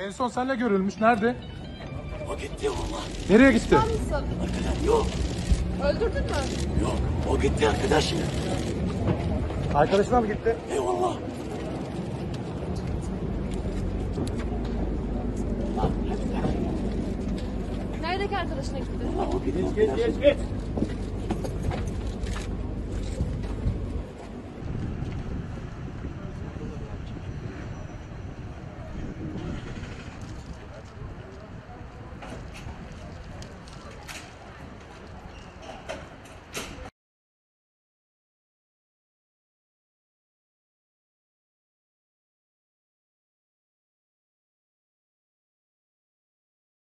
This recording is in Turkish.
En son seninle görülmüş. Nerede? O gitti valla. Nereye gitti? Mısın? Yok. Öldürdün mü? Yok. O gitti arkadaşım. Arkadaşına mı gitti? Eyvallah. Neredeki arkadaşına gitti? O gitti. Geç.